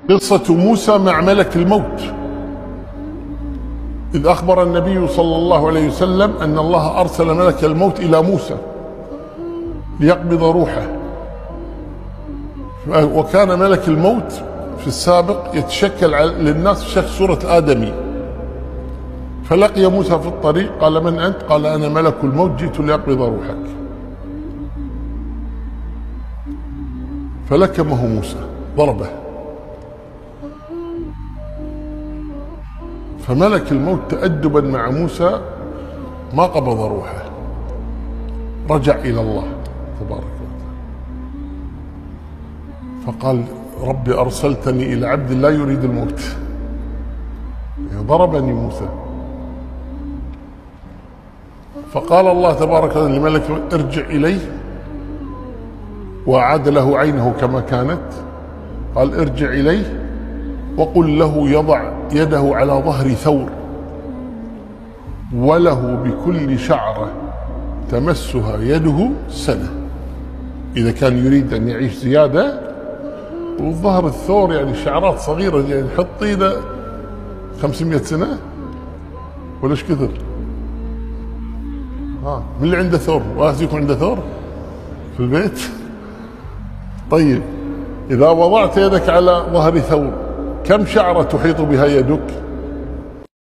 قصة موسى مع ملك الموت. إذ أخبر النبي صلى الله عليه وسلم أن الله أرسل ملك الموت إلى موسى ليقبض روحه، وكان ملك الموت في السابق يتشكل للناس بشكل صورة آدمي. فلقي موسى في الطريق، قال: من أنت؟ قال: أنا ملك الموت، جئت لأقبض روحك. فلكمه موسى، ضربه. فملك الموت تأدبا مع موسى ما قبض روحه، رجع إلى الله تبارك وتعالى فقال: رب أرسلتني إلى عبد لا يريد الموت. ضربني موسى. فقال الله تبارك وتعالى لملك الموت: ارجع إليه. وأعاد له عينه كما كانت. قال: ارجع إليه وقل له يضع يده على ظهر ثور، وله بكل شعرة تمسها يده سنة. إذا كان يريد أن يعيش زيادة، والظهر الثور يعني شعرات صغيرة، يعني حط إيده 500 سنة ولا ايش كثر؟ من اللي عنده ثور؟ واحد يكون عنده ثور في البيت؟ طيب، إذا وضعت يدك على ظهر ثور كم شعرة تحيط بها يدك؟